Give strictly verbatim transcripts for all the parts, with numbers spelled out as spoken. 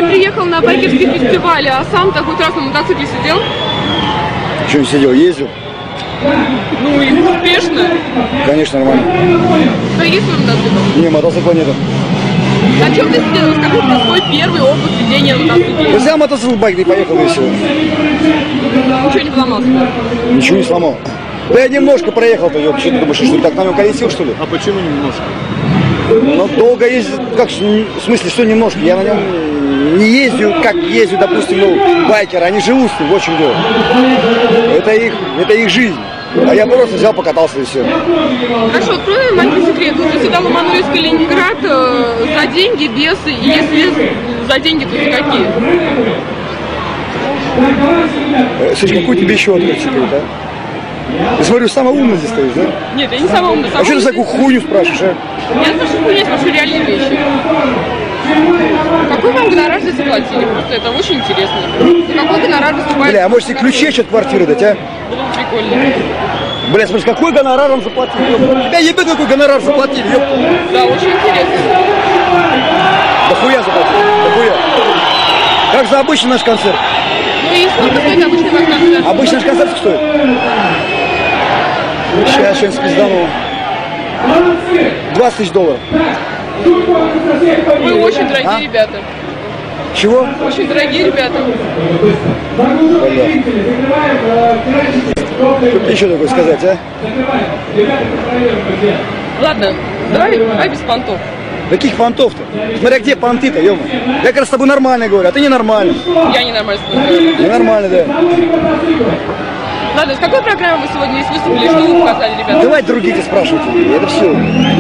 приехал на байкерский фестиваль, а сам такой раз на мотоцикле сидел? Что не сидел, ездил? Ну и успешно. Конечно, нормально. Да есть свой мотоцикл? Не, мотоцикла нету. На чем ты сидел? Расскажи про свой первый опыт сидения на мотоцикле. Я взял мотоцикл, байк, и поехал весело. Ничего не поломался? Ничего не сломал. Да я немножко проехал-то, что ты думаешь, что ли, так на нем колесил, что ли? А почему немножко? Ну, долго ездить, как, в смысле, что немножко? Я на нем не ездил, как ездят, допустим, ну, байкеры, они живут с ним, в общем дело. Это их, это их жизнь. А я просто взял, покатался и все. Хорошо, открой маленький секрет. Ты всегда ломанули из Калининград э, за деньги, без, и если за деньги, то за какие? Э, Слушай, какой тебе еще открыть секрет, а? Я смотрю, самый умный здесь стоишь, да? Нет, я не самая умная. А что ты за такую хуйню спрашиваешь, а? Я спрашиваю хуйня, я спрашиваю реальные вещи. Какой вам гонорар здесь заплатили? Просто это очень интересно. За какой гонорар выступает? Бля, а может тебе ключи от квартиры дать, а? Было бы прикольно. Бля, смотри, какой гонорар вам заплатили? Тебя ебет, какой гонорар заплатили, ёпта. Да, очень интересно. Да хуя заплатили, да хуя. Как за обычный наш концерт? Ну и сколько стоит обычный ваш концерт? Обычный наш концерт стоит? Сейчас что-нибудь спиздану. двадцать тысяч долларов. Вы очень дорогие А? ребята. Чего? Очень дорогие ребята. Бля. Что еще такое сказать, а? Ладно, давай, давай без понтов. Каких понтов-то? Смотря где понты-то, ё-мо. Я как раз с тобой нормально говорю, а ты ненормальный. Я ненормально с тобой говорю. Ненормально, да. Ладно, с какой программы вы сегодня здесь выступили? Что вы показали, ребята? Давай другие спрашивайте. Это все.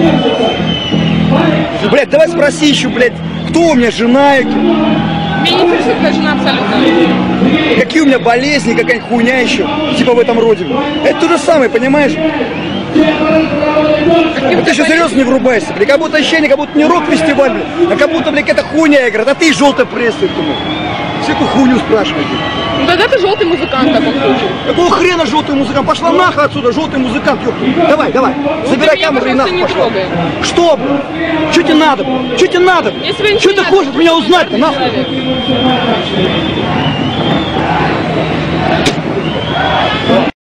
Блядь, давай спроси еще, блядь, кто у меня жена? Меня не интересует твоя жена абсолютно. Какие у меня болезни, какая-нибудь хуйня еще. Типа в этом роде. Это то же самое, понимаешь? А ты еще серьезно не врубаешься, блядь, как будто ощущение, как будто не рок-фестиваль, блядь, а как будто, блядь, это хуйня играет, а ты желтая пресса, думаю. Всякую хуйню спрашиваете. Ну тогда ты желтый музыкант в таком случае. Какого хрена желтый музыкант? Пошла нахуй отсюда, желтый музыкант, ёпта. Давай, давай, забирай меня, камеру и пожалуйста, нахуй не пошла. трогай. Что, блядь? Что тебе надо, блядь? Что тебе надо, блядь? Если вы Что ничего ты не хочешь от меня надо, узнать-то, человек. нахуй?